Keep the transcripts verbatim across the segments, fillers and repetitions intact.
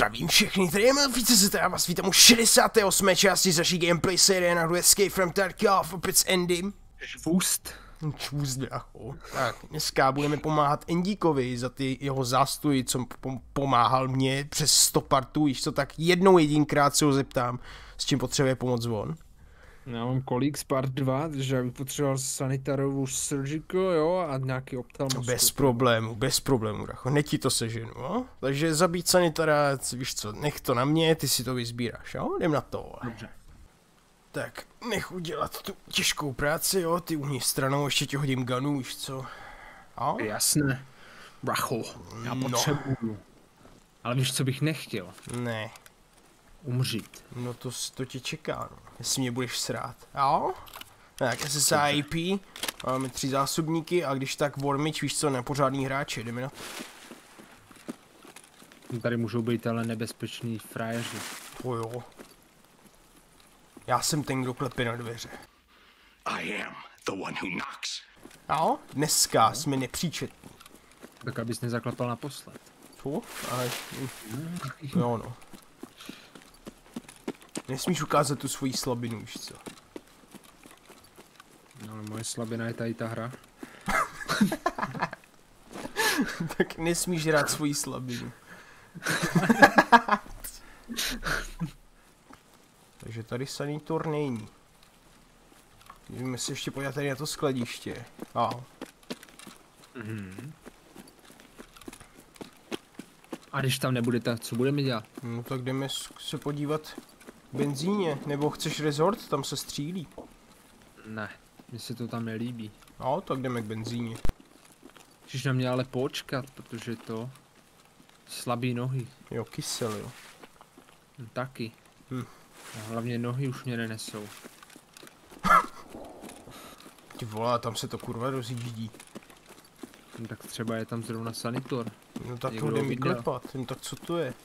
Zdravím všechny, tady je Melfice, se teda vás vítám u šedesáté osmé části z naší gameplay série na hru Escape from Tarkov, opět s Endym. Čvůst. Čvůst, brácho. Tak, dneska budeme pomáhat Endíkovi za ty jeho zástuji, co pomáhal mě přes sto partů, víš co, tak jednou jedinkrát se ho zeptám, s čím potřebuje pomoc on. Já mám kolík z part dva, takže já bych potřeboval sanitarovou surgical, jo, a nějaký optalmoskop. Bez problému, bez problému, brácho, hned ti to seženu, jo. Takže zabít sanitara, víš co, nech to na mě, ty si to vysbíráš, jo, jdem na to. Dobře. Tak, nech udělat tu těžkou práci, jo, ty uhni stranou, ještě ti hodím ganu, víš co. Jo? Jasné. Bracho, já No. potřebuju. Ale víš, co bych nechtěl? Ne, Umřít. no to, to tě čeká, no, jestli mě budeš srát, jo. Tak, S S I P, máme tři zásobníky a když tak Wormič, víš co, nepořádný hráče, jdeme na to. Tady můžou být ale nebezpeční frajeři. To jo. Já jsem ten, kdo klepe na dveře. I am the one who knocks. Jo, dneska jsme nepříčetní. Tak abys nezaklepal naposled. Co? Ale... Jo no. Nesmíš ukázat tu svoji slabinu, víš co. No, ale moje slabina je tady ta hra. Tak nesmíš hrát svoji slabinu. Takže tady sanitor není. Můžeme se ještě podívat tady na to skladiště. A. Mhm. A když tam nebude, tak co budeme dělat? No tak jdeme se podívat k benzíně. Nebo chceš resort, tam se střílí. Ne, mně se to tam nelíbí. No, tak jdeme k benzíně. Můžeš na mě ale počkat, protože to... Slabý nohy. Jo, kysel, jo. No, taky. Hm. A hlavně nohy už mě nenesou. Ty vole, tam se to kurva rozjíždí. No, tak třeba je tam zrovna sanitor. No tak to Někdo jdem ho viděl. vyklepat. No tak co to je?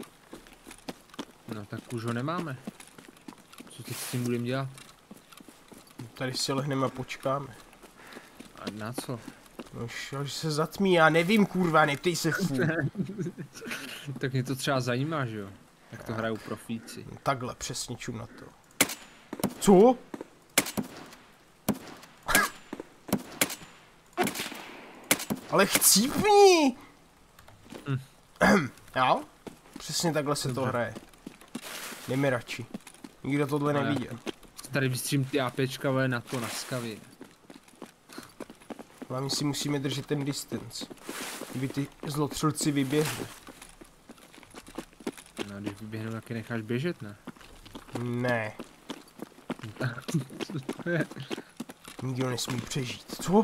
No tak už ho nemáme. Co teď s tím budeme dělat? Tady si lehneme a počkáme. A na co? No už, až se zatmí, já nevím kurva, neptej se fů. Tak mě to třeba zajímá, že jo? Jak to hrajou profíci. No, takhle, přesně čum na to. Co? Ale chcípni! Hm. Jo? Přesně takhle se to Dobře. hraje. Jdeme radši. Nikdo tohle No, neviděl. Tady vystřím ty APčka, ale na to na skavě. Hlavně si musíme držet ten distance. Kdyby ty zlotřelci vyběhli. No a když vyběhnu, tak je necháš běžet, ne? Ne, Co to je? nikdo nesmí přežít. Co?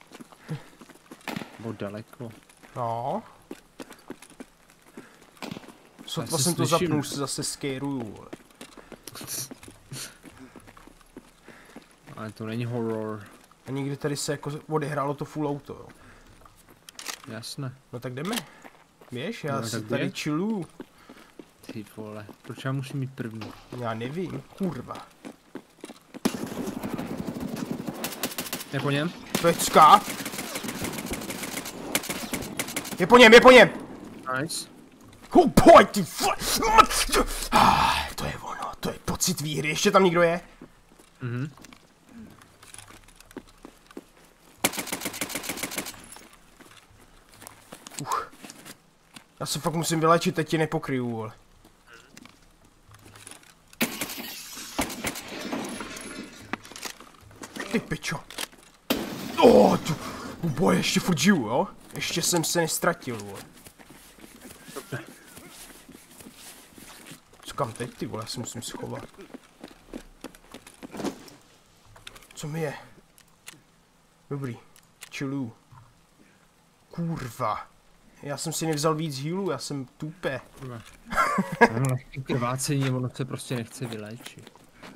Bo daleko. No. Sotva se jsem to slyším. zapnul, už se zase skéruju, vole. Ale to není horor. A někdy tady se jako odehrálo to full auto, jo. Jasné. No tak jdeme. Běž, já No, si tak tady běž. chilluju. Ty vole, proč já musím mít první? Já nevím, kurva. Je po něm? Pecka! Je po něm, je po něm! Nice. Oh boy, ty fu- ah, to je ono, to je pocit výhry, ještě tam někdo je? Mhm. Uch. Já se fakt musím vylečit, teď tě nepokryju, vole. Ty pičo. Oh, tu, oh boy, ještě furt žiju, jo? Ještě jsem se nestratil, vole. Co kam teď, ty vole, já se musím schovat. Co mi je? Dobrý, chillu. Kurva. Já jsem si nevzal víc healů, já jsem tupé. Mám lehký krvácení, ono se prostě nechce vyléčit.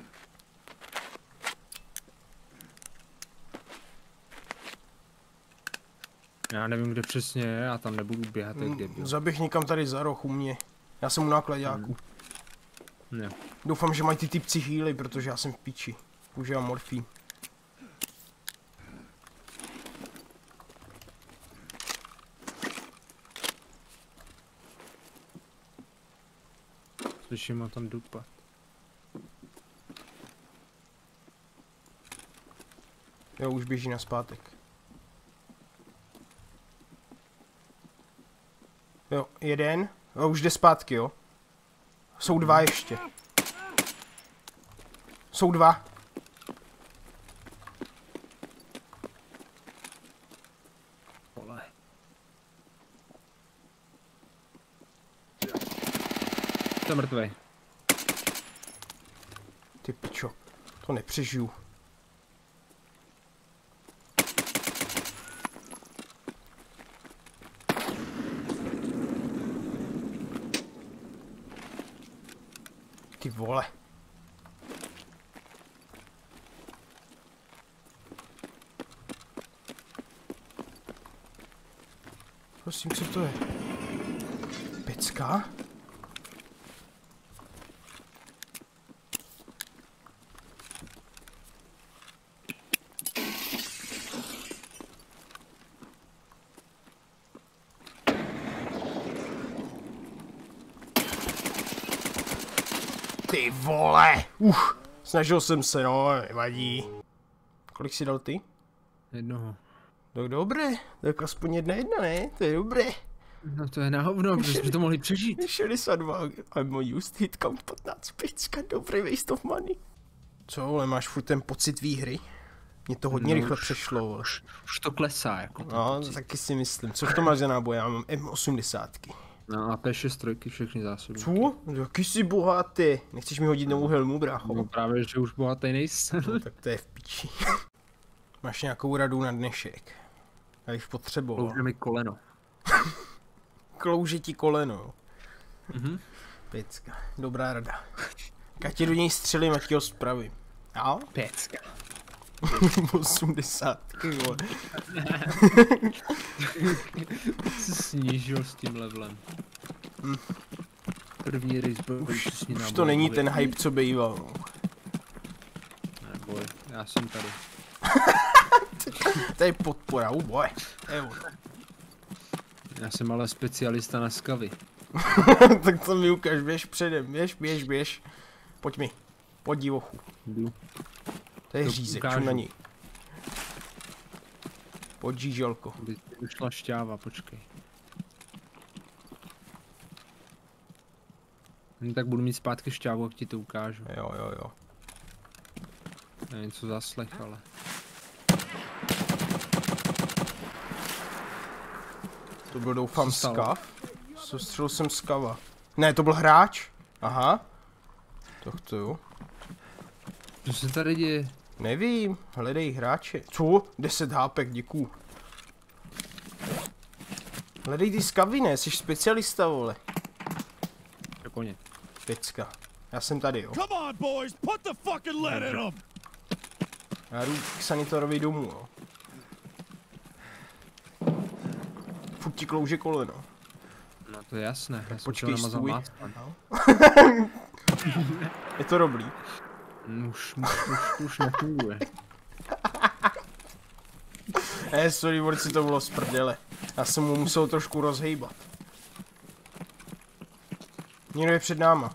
Já nevím, kde přesně je, já tam nebudu běhat jak debil. Zaběh někam tady za roh u mě. Já jsem u nákladáku. Ne. Doufám, že mají ty typci healy, protože já jsem v piči. Používám morfín. Slyším ho tam dupat. Jo, už běží na zpátek. Jo, jeden. Jo, už jde zpátky, jo. Jsou dva ještě. Jsou dva. Vole. Jsem mrtvej. Ty pičo, to nepřežiju. Ty vole. Prosím, co to je? Pecka? Ty vole! Uf, snažil jsem se, no, nevadí. Kolik si dal ty? Jednoho. Tak dobré, tak aspoň jedna jedna, ne? To je dobré. No to je na hovno, protože jsme to mohli přežít. šedesát dva, I'm used hit count patnáct, pecka, dobrý waste of money. Co, ale máš furt ten pocit výhry? Mě to hodně No, rychle už- přešlo, vole. Už, už to klesá, jako ten No, pocit. taky si myslím. Co to máš za náboje? Já mám M osmdesát. No a P šest trojky, všechny zásoby. Co? Jaký jsi bohatý? Nechceš mi hodit novou helmu, brácho? No právě, že už bohatý nejsem. No, tak to je v piči. Máš nějakou radu na dnešek? Já bych potřeboval. Klouže mi koleno. Klouže ti koleno. Mhm. Pecka. Dobrá rada. Já tě do něj střelím a ti ho spravím. Jo? Pecka. osmdesát, vole. Jsi snížil s tím levelem. Hm. První race byl Už, přesně na už to není boji. ten hype, co býval. No. Neboj, já jsem tady. To je podpora, oh boy. Evo. Já jsem ale specialista na skavy. Tak to mi ukáž, běž předem, běž, běž, běž. Pojď mi, pojď divochu. Jdu. To je To řízek, ukážu. čum na něj. Pojď žíželko. Kdy vyšla šťáva, počkej. Hm, tak budu mít zpátky šťávu, jak ti to ukážu. Jo, jo, jo. Já něco zaslech, ale. To byl doufám Co stalo? skav. Sostřelil jsem skava. Ne, to byl hráč. Aha. Tak to jo. Co se tady děje? Nevím, hledej hráče. Co? deset hápek, děkuju. Hledej ty skavy, ne, jsi specialista, vole. Je po ně. Pecka. Já jsem tady, jo. Come on, boys, put the fucking lead in them. Já jdu k sanitorovi domů, jo. Furt ti klouže koleno. No to je jasné, já jsem počkej, chtěl namazat stůj. mástem. Je to dobrý. Hm, Už, už, už, už nefunguje. Eh, sorry, borci, to bylo z prdele. Já jsem mu musel trošku rozhejbat. Někdo je před náma.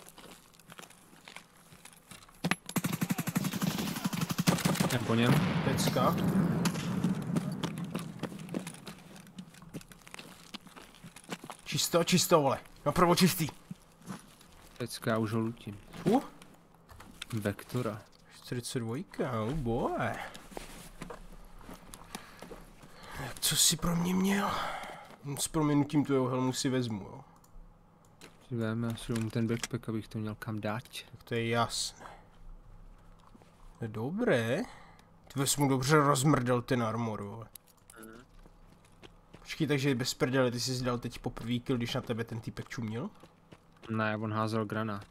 Jdem po něm. Pecka. Čisto, čisto, vole. Napravo čistý. Pecka, já už ho lutím. Uh, Vektora. čtyřicet dva, oh boy. Jak co jsi pro mě měl? S proměnutím tu jeho helmu si vezmu, jo. Si veme, já si vezmu ten backpack, abych to měl kam dát. Tak to je jasné. To je dobré. Ty jsi mu dobře rozmrdal ten armor, vole. Počkej, takže bez prdele, ty jsi dal teď poprvý kill, když na tebe ten týpek čuměl? Ne, on házel granát.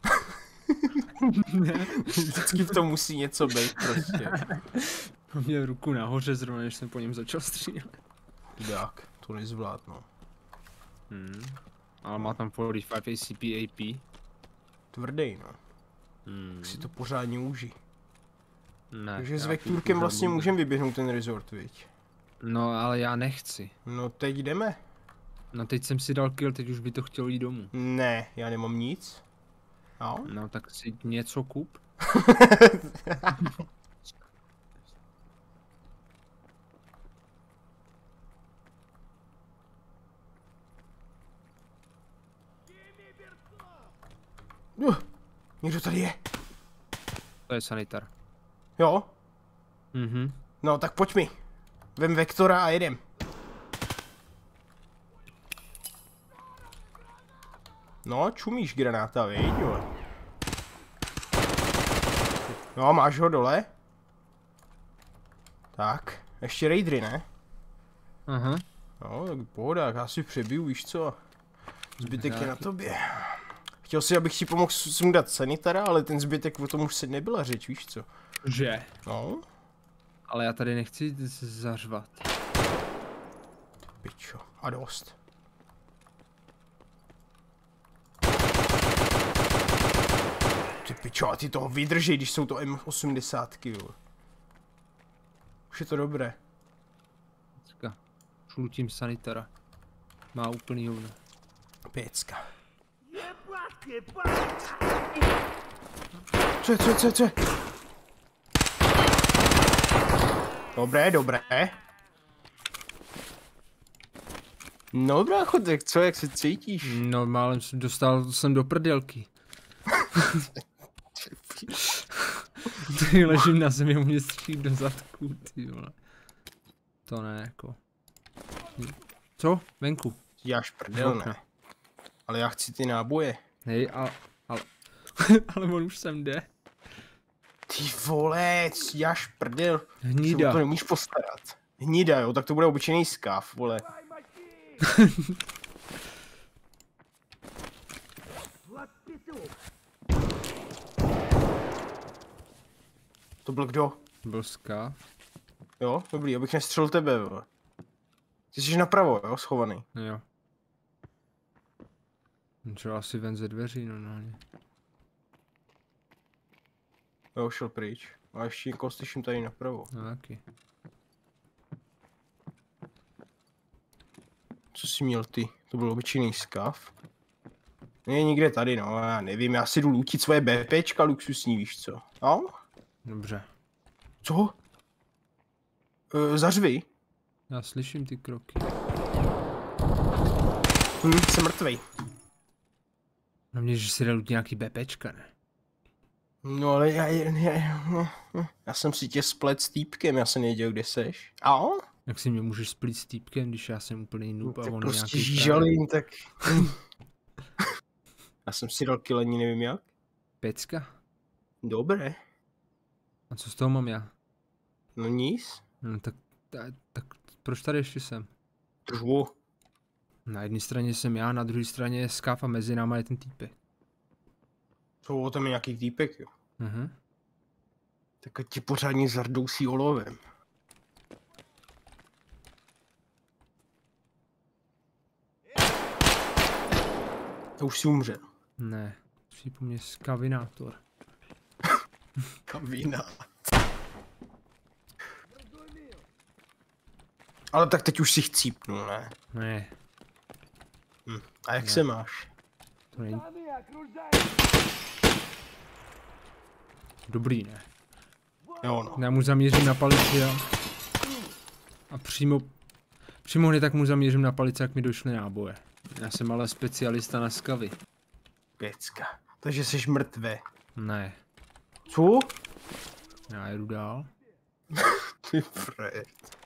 Vždycky v tom musí něco být prostě. On měl ruku nahoře zrovna, než jsem po něm začal střílet. Tak, to nezvládnu. Hmm. Ale má tam čtyřicet pět A C P A P. Tvrdej, no. Hmm. Tak si to pořádně užij. Ne. Takže s já Vekturkem tu vlastně žádnou- můžeme vyběhnout ten resort, viď? No, ale já nechci. No teď jdeme. No teď jsem si dal kill, teď už by to chtělo jít domů. Ne, já nemám nic. Jo? No tak si něco kup. Uh, někdo tady je. To je sanitar. Jo? Mhm. No tak pojď mi. Vem Vektora a jedem. No, čumíš granáta, viď, jo. No, máš ho dole. Tak, ještě raidry, ne? Aha. No, tak pohoda, já si přebiju, víš co? Zbytek je na tobě. Chtěl si, abych ti pomohl sundat sanitara, ale ten zbytek o tom už se nebyla řeč, víš co? Že? No. Ale já tady nechci zařvat. Pičo, a dost. Ty pičo, a ty toho vydržej, když jsou to M osmdesát, jo. Už je to dobré. Teďka šlutím sanitara. Má úplný hovno. Pěcka. Co je, co je, co je, co je? Dobré, dobré. No brácho, tak co, jak se cítíš? No málem jsem dostal jsem do prdelky. Ty ležím na zemi a mě střílí do zadku, ty vole. To ne, jako. Co? Venku. Jáš prdel, ne. Ale já chci ty náboje. Hej, ale, ale, ale on už sem jde. Ty vole, jáš prdel. Hnída. To nemůžeš postarat. Hnída, jo, tak to bude obyčejný skáv, vole. To byl kdo? Byl skáv. Jo, dobrý, abych nestřelil tebe, vole. Ty jsi napravo, jo, schovaný. Jo. Šel asi ven ze dveří normálně. Jo, šel pryč. A ještě někoho slyším tady napravo. No taky. Co jsi měl ty? To byl obyčejný skav. Je někde tady, no, já nevím, já si jdu lutit svoje BPčka luxusní, víš co? No? Dobře. Co? E, zařvi. Já slyším ty kroky. Hm, jsem mrtvej. Na mě, že si jde nějaký BPčka, ne? No ale já, já, já, já jsem si tě splet s týpkem, já jsem nevěděl, kde seš. A? Jak si mě můžeš splít s týpkem, když já jsem úplný noob No, a tak on prostě nějaký žížalím, tak... Já jsem si dal kill, ani nevím jak. Pecka? Dobré. A co z toho mám já? No nic. No tak, tak, tak proč tady ještě jsem? Držu. Na jedné straně jsem já, na druhé straně je skáv a mezi náma je ten týpek. Jsou o tom nějaký týpek, jo. Mhm. Tak ať ti pořádně zardousí olovem. To už si umřel. Ne, přijde po mně skavinátor. Kavina. Ale tak teď už si chcípnul, ne? Ne, Hm. A jak Ne. se máš? to není... Dobrý, ne? Jo no. Já mu zamířím na palici a... A přímo... Přímo hned tak mu zamířím na palici, jak mi došly náboje. Já jsem ale specialista na skavy. Pěcka. Takže jsi mrtvé. Ne, Co? já jedu dál. Ty fret.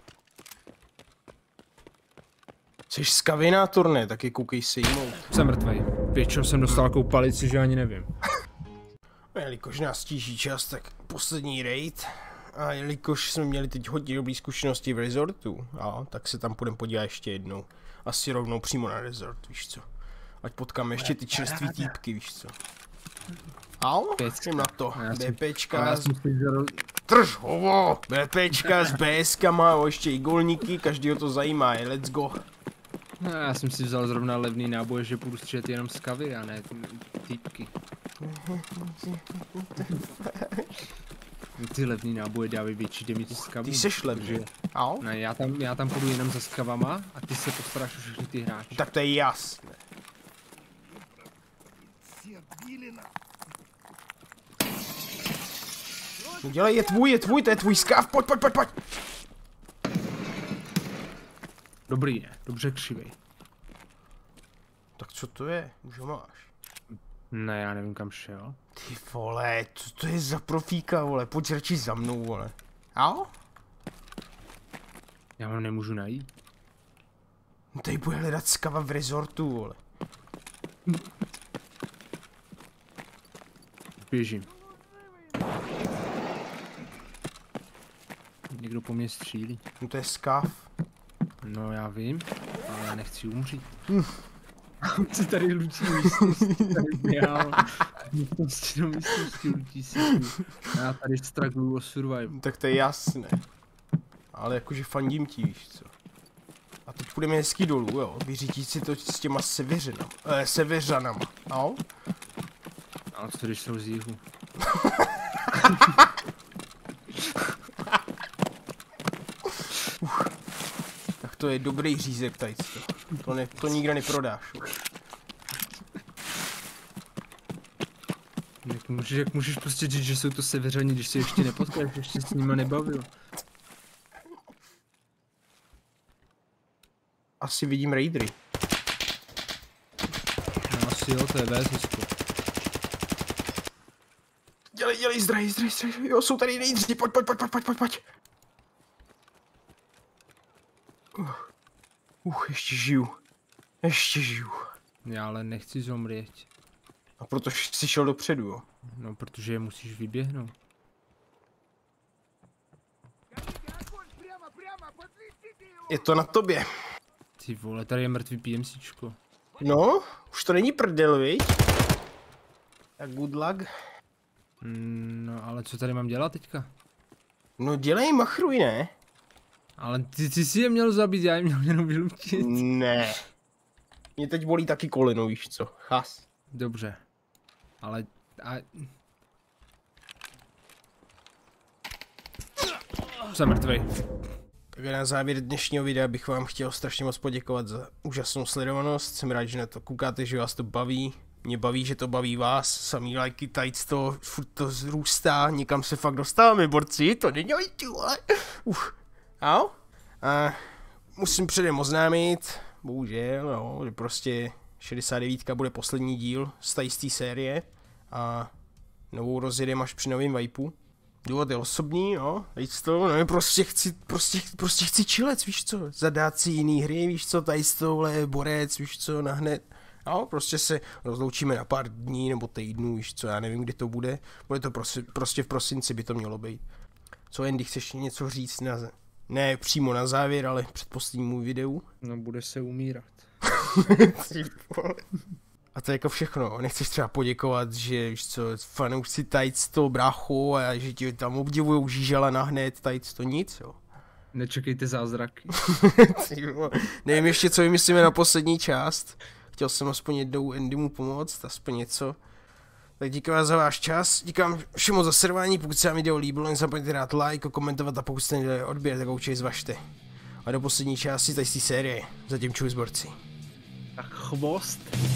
Jsi skavinátor, ne? Taky koukej sejmout. Jsem mrtvej. Většinou jsem dostal takovou palici, že ani nevím. Jelikož nás tíží čas, tak poslední raid. A jelikož jsme měli teď hodně dobrý zkušenosti v resortu, a, tak se tam půjdeme podívat ještě jednou. Asi rovnou přímo na resort, víš co. Ať potkáme ještě ty čerstvý týpky, víš co. Au, jdem na to. BPčka, z... Trž hovo! BPčka s BSkama, jo, ještě i golníky, každýho to zajímá, je, let's go. No, já jsem si vzal zrovna levný náboj, že budu střílet jenom z kavy a ne týpky. Ty levný náboje dávají větší damage z kavy. Ty seš levný. Au? Ne, já tam, já tam půjdu jenom za skavama a ty se postaráš o všechny ty hráče. Tak to je jasné. No dělej, je tvůj, je tvůj, to je tvůj skáv, pojď, pojď, pojď, pojď. Dobrý, ne? Dobře křivej. Tak co to je? Už ho máš. Ne, já nevím kam šel. Ty vole, co to je za profíka, vole, pojď radši za mnou, vole. Ao? Já ho nemůžu najít. No tady bude hledat skava v resortu, vole. Běžím. Někdo po mně střílí. No to je skav. No já vím, ale já nechci umřít. Hm. On se tady lučí místnosti, tady já, prostě do místnosti lučí si. Já tady stragluju o survival. Tak to je jasné. Ale jakože fandím ti, víš co. A teď půjdeme hezky dolů, jo. Vyřídit si to s těma seveřinama. Eh, seveřanama. Au? Ale co když jsou z jihu? Tak to je dobrý řízek tady. To, ne, to nikde neprodáš. Jak můžeš, jak můžeš prostě říct, že jsou to seveřani, když se ještě nepotkáš, ještě s nima nebavil. Asi vidím raidery. No asi jo, to je vézisko. Dělej, dělej, zdraj, zdraj, zdraj. Jo, jsou tady raideři, pojď, pojď, pojď, pojď, pojď, pojď. Uh, uh, ještě žiju. Ještě žiju. Já ale nechci zomřít. A proto jsi šel dopředu, jo? No, protože je musíš vyběhnout. Je to na tobě. Ty vole, tady je mrtvý PMCčko. No, už to není prdel, viď? Tak good luck. Mm, no, ale co tady mám dělat teďka? No dělej, machruj, ne? Ale ty, ty si je měl zabít, já je měl jenom vylučit. Ne. Mě teď bolí taky koleno, víš co? Chas. Dobře. Ale... A... Jsem mrtvej. Tak na závěr dnešního videa bych vám chtěl strašně moc poděkovat za úžasnou sledovanost. Jsem rád, že na to koukáte, že vás to baví. Mě baví, že to baví vás. Samý lajky, tady to, furt to zrůstá. Někam se fakt dostáváme, borci. To není ty vole. Uf. Au? A musím předem oznámit, bohužel, no, že prostě šedesát devět bude poslední díl z té série. A novou rozjedem až při novém vajpu. Důvod je osobní, no, víš to, no, prostě chci, prostě, prostě chci chillec, víš co, zadát si jiný hry, víš co, tady z tohle borec, víš co, nahned, no, prostě se rozloučíme na pár dní nebo týdnů, víš co, já nevím, kdy to bude, bude to prostě, prostě v prosinci by to mělo být. Co, Andy, chceš něco říct na, ne přímo na závěr, ale před posledním videu? No, bude se umírat. A to je jako všechno, nechceš třeba poděkovat, že víš co, fanoušci tajc toho bráchu a že ti tam obdivujou žížela nahned, tajc to nic, jo. Nečekejte zázraky. Nevím ještě, co vymyslíme na poslední část. Chtěl jsem aspoň jednou Andymu pomoct, aspoň něco. Tak díky vám za váš čas, díky vám všemu za sledování, pokud se vám video líbilo, nezapomeňte dát like, komentovat a pokud jste nedali odběr, tak určitě zvažte. A do poslední části tady z té série, zatím čus borci. Tak chvost.